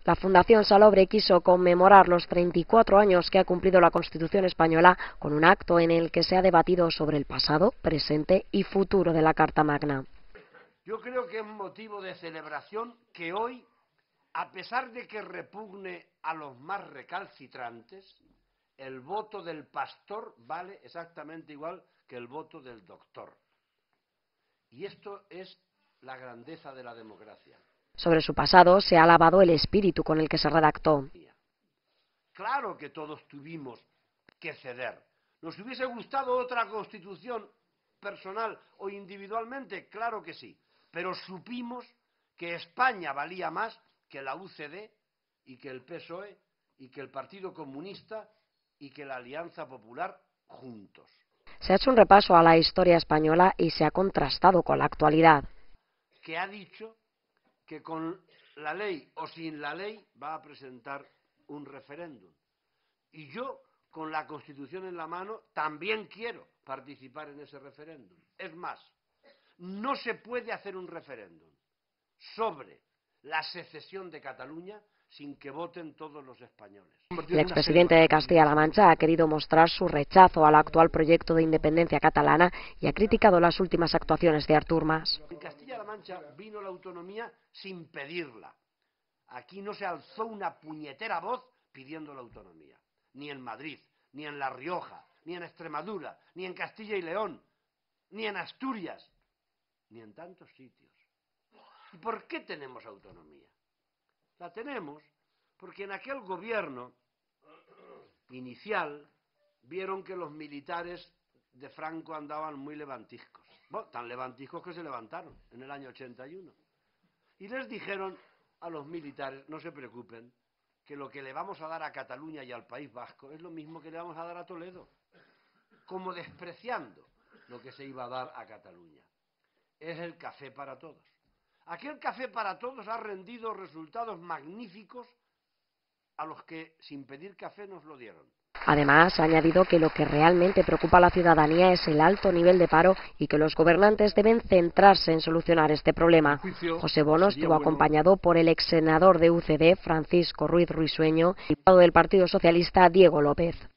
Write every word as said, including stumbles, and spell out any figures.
La Fundación Salobre quiso conmemorar los treinta y cuatro años que ha cumplido la Constitución española con un acto en el que se ha debatido sobre el pasado, presente y futuro de la Carta Magna. Yo creo que es motivo de celebración que hoy, a pesar de que repugne a los más recalcitrantes, el voto del pastor vale exactamente igual que el voto del doctor. Y esto es la grandeza de la democracia. Sobre su pasado se ha alabado el espíritu con el que se redactó. Claro que todos tuvimos que ceder. ¿Nos hubiese gustado otra constitución personal o individualmente? Claro que sí. Pero supimos que España valía más que la U C D y que el P S O E y que el Partido Comunista y que la Alianza Popular juntos. Se ha hecho un repaso a la historia española y se ha contrastado con la actualidad. Que ha dicho que con la ley o sin la ley va a presentar un referéndum. Y yo, con la Constitución en la mano, también quiero participar en ese referéndum. Es más, no se puede hacer un referéndum sobre la secesión de Cataluña sin que voten todos los españoles. El expresidente de Castilla-La Mancha ha querido mostrar su rechazo al actual proyecto de independencia catalana y ha criticado las últimas actuaciones de Artur Mas. En Castilla-La Mancha vino la autonomía sin pedirla. Aquí no se alzó una puñetera voz pidiendo la autonomía. Ni en Madrid, ni en La Rioja, ni en Extremadura, ni en Castilla y León, ni en Asturias, ni en tantos sitios. ¿Y por qué tenemos autonomía? La tenemos porque en aquel gobierno inicial vieron que los militares de Franco andaban muy levantiscos. Bueno, tan levantiscos que se levantaron en el año ochenta y uno. Y les dijeron a los militares, no se preocupen, que lo que le vamos a dar a Cataluña y al País Vasco es lo mismo que le vamos a dar a Toledo. Como despreciando lo que se iba a dar a Cataluña. Es el café para todos. Aquel café para todos ha rendido resultados magníficos a los que sin pedir café nos lo dieron. Además, ha añadido que lo que realmente preocupa a la ciudadanía es el alto nivel de paro y que los gobernantes deben centrarse en solucionar este problema. José Bono estuvo acompañado por el ex senador de U C D, Francisco Ruiz Ruisueño, y el del Partido Socialista, Diego López.